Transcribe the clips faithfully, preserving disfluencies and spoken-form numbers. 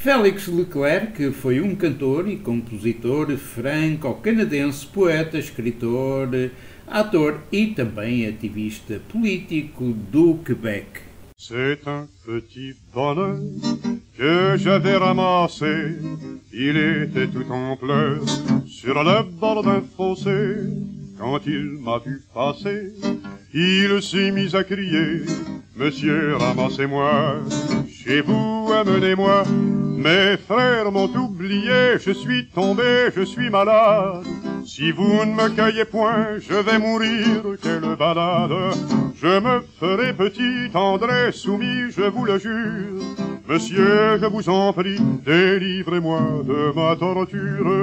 Félix Leclerc foi um cantor e compositor franco-canadense, poeta, escritor, ator e também ativista político do Quebec. C'est un petit bonheur que j'avais ramassé. Il était tout en pleurs sur le bord d'un fossé. Quand il m'a vu passer, il s'est mis à crier: Monsieur, ramassez-moi, chez vous, amenez-moi. Mes frères m'ont oublié, je suis tombé, je suis malade. Si vous ne me cueillez point, je vais mourir, quelle balade. Je me ferai petit, tendre et soumis, je vous le jure. Monsieur, je vous en prie, délivrez-moi de ma torture.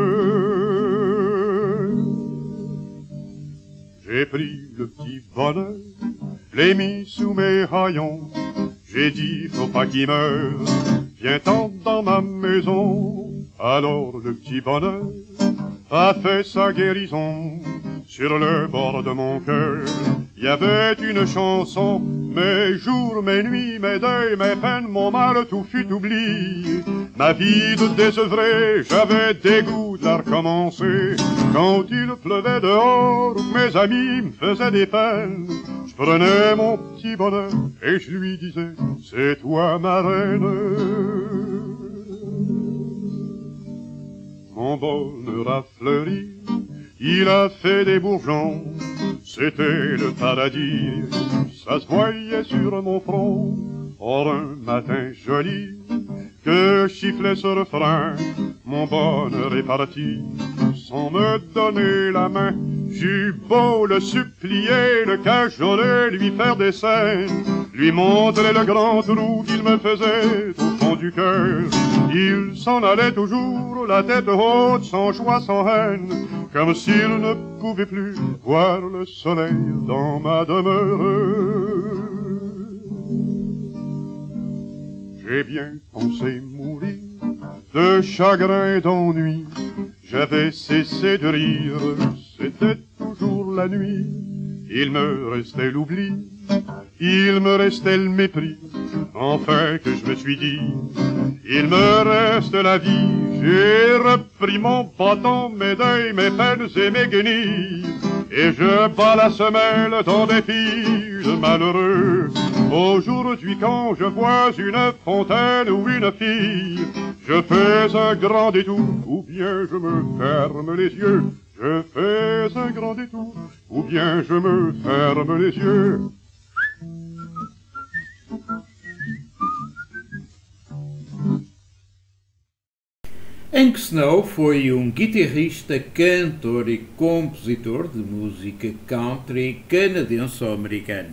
J'ai pris le petit bonheur, l'ai mis sous mes haillons. J'ai dit, faut pas qu'il meure, viens-t'en dans ma maison. Alors le petit bonheur a fait sa guérison. Sur le bord de mon cœur, il y avait une chanson. Mes jours, mes nuits, mes deuils, mes peines, mon mal, tout fut oublié. Ma vie de désœuvré, j'avais dégoût de la recommencer. Quand il pleuvait dehors, mes amis me faisaient des peines, je prenais mon petit bonheur et je lui disais: c'est toi ma reine. Mon bonheur a fleuri, il a fait des bourgeons, c'était le paradis, ça se voyait sur mon front. Or un matin joli, que chifflait ce refrain, mon bonheur est parti, sans me donner la main. J'eus beau le supplier, le cajoler, lui faire des scènes, lui montrer le grand trou qu'il me faisait au fond du cœur. Il s'en allait toujours, la tête haute, sans joie, sans haine, comme s'il ne pouvait plus voir le soleil dans ma demeure. J'ai bien pensé mourir de chagrin et d'ennui. J'avais cessé de rire, c'était toujours la nuit. Il me restait l'oubli, il me restait le mépris. Enfin que je me suis dit, il me reste la vie. J'ai repris mon bâton, mes deuils, mes peines et mes guenilles, et je bats la semelle dans des filles de malheureux. Aujourd'hui quand je vois une fontaine ou une fille, je fais un grand détour, ou bien je me ferme les yeux. Je fais un grand détour, ou bien je me ferme les yeux. Hank Snow foi um guitarrista, cantor e compositor de música country canadense-americano.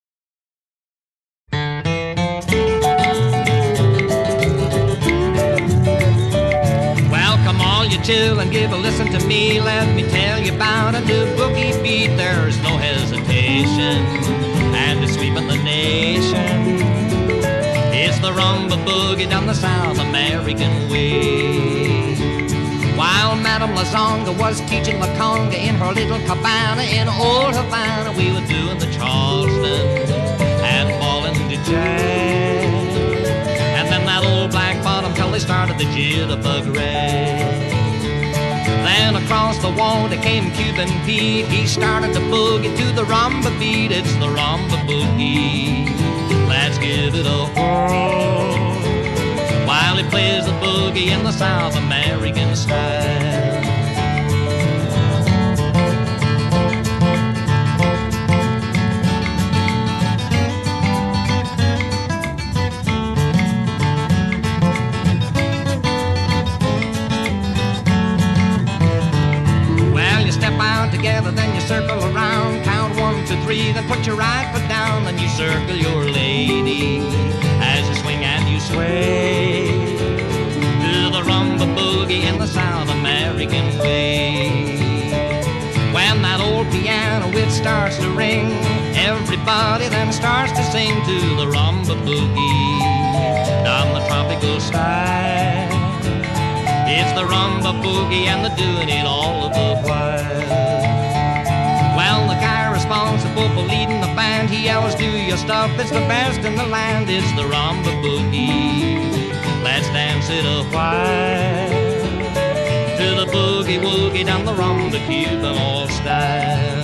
Welcome all you children, give a listen to me. Let me tell you about a new boogie beat. There's no hesitation, and it's sweeping the nation. It's the rumba boogie down the South American way. While Madame Lazonga was teaching La Conga in her little cabana in old Havana, we were doing the Charleston and falling into jazz. And then that old black bottom till they started the jitterbug rag. Then across the water came Cuban Pete. He started the boogie to the rumba beat. It's the rumba boogie. Let's give it a whirl while he plays the boogie in the South American style. Well, you step out together, then you circle around, count one, two, three, then put your right foot down, then you circle your lady as you swing and you sway to the rumba boogie in the South American way. When that old piano it starts to ring, everybody then starts to sing to the rumba boogie down the tropical style. It's the rumba boogie and they're doing it all of the while. Well, the guy responsible for leading the band, he yells, do your stuff, it's the best in the land. It's the rumba boogie. Let's dance it a while to the boogie woogie down the rumba Cuban all style.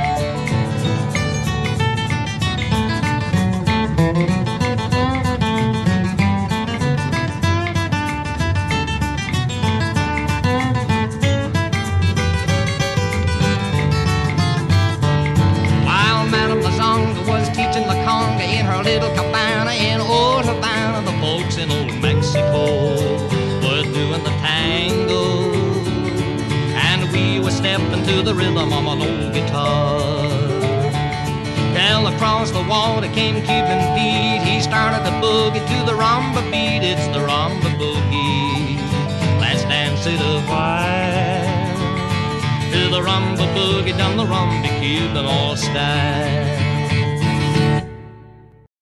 Teaching the conga in her little cabana in old Havana. The folks in old Mexico were doing the tango, and we were stepping to the rhythm of an old guitar. Well, across the water came Cuban Pete. He started the boogie to the rumba beat. It's the rumba boogie. Let's dance it a while to the rumba boogie down the rumba Cuban all style.